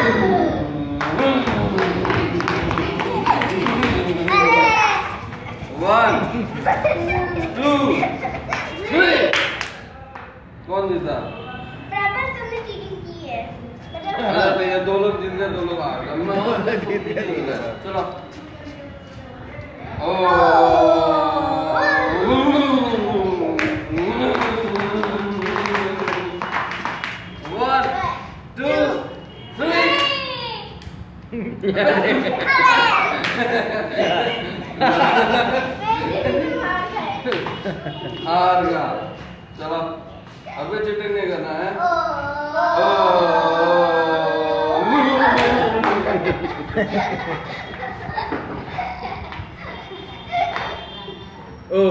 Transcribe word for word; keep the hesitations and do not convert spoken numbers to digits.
One, two, three. कौन जीता? बराबर तुमने चीटिंग की है। अरे भैया दो लोग जीत गए, दो लोग हार गए। मैं जीत गया, जीत गया। चलो। ओह। One, two, three. हार गया। चलो अभी चीटिंग नहीं करना है। ओ